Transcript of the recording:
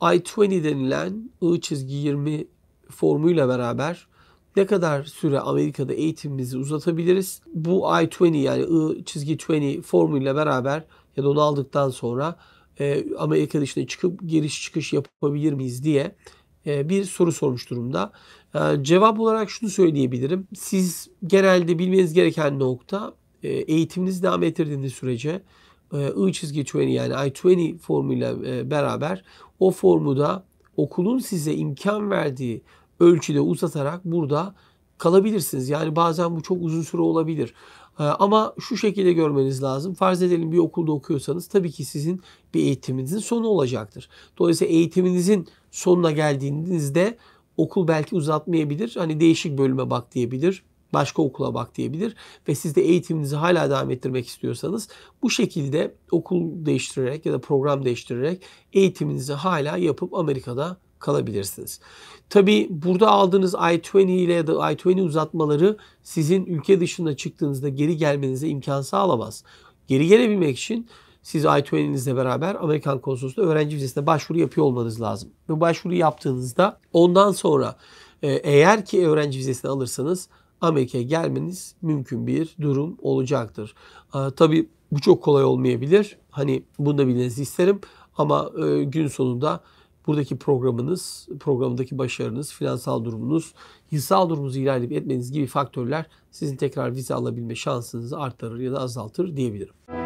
I-20 denilen I-20 formuyla beraber ne kadar süre Amerika'da eğitimimizi uzatabiliriz? Bu I-20 yani I-20 formuyla beraber ya da onu aldıktan sonra Amerika dışına çıkıp giriş çıkış yapabilir miyiz diye bir soru sormuş durumda. Cevap olarak şunu söyleyebilirim. Siz genelde bilmeniz gereken nokta eğitiminizi devam ettirdiğiniz sürece I-20 yani I-20 formuyla beraber o formu da okulun size imkan verdiği ölçüde uzatarak burada kalabilirsiniz. Yani bazen bu çok uzun süre olabilir. Ama şu şekilde görmeniz lazım. Farz edelim bir okulda okuyorsanız tabii ki sizin bir eğitiminizin sonu olacaktır. Dolayısıyla eğitiminizin sonuna geldiğinizde okul belki uzatmayabilir. Hani değişik bölüme bak diyebilir. Başka okula bak diyebilir ve siz de eğitiminizi hala devam ettirmek istiyorsanız bu şekilde okul değiştirerek ya da program değiştirerek eğitiminizi hala yapıp Amerika'da kalabilirsiniz. Tabii burada aldığınız I-20 ile ya da I-20 uzatmaları sizin ülke dışına çıktığınızda geri gelmenize imkan sağlamaz. Geri gelebilmek için siz I-20'nizle beraber Amerikan Konsolosluğu'na öğrenci vizesine başvuru yapıyor olmanız lazım. Ve başvuru yaptığınızda ondan sonra eğer ki öğrenci vizesini alırsanız Amerika'ya gelmeniz mümkün bir durum olacaktır. Tabii bu çok kolay olmayabilir. Hani bunu da bilmenizi isterim. Ama gün sonunda buradaki programdaki başarınız, finansal durumunuz, yasal durumunuzu ilerleyip etmeniz gibi faktörler sizin tekrar vize alabilme şansınızı artırır ya da azaltır diyebilirim.